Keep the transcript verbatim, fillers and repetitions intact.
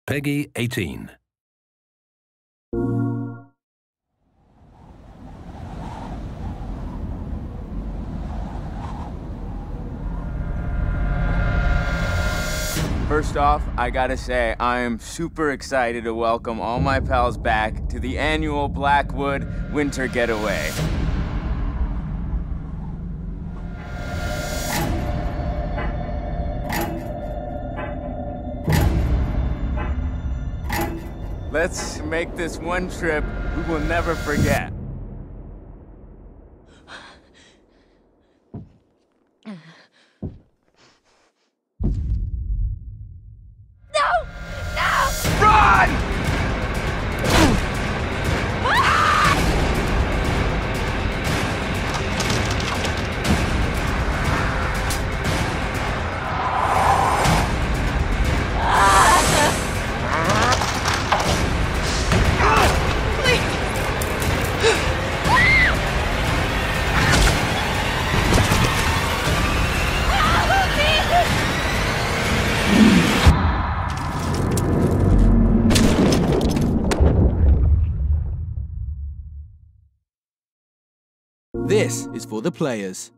Peggy eighteen. First off, I gotta say, I am super excited to welcome all my pals back to the annual Blackwood Winter Getaway. Let's make this one trip we will never forget. This is for the players.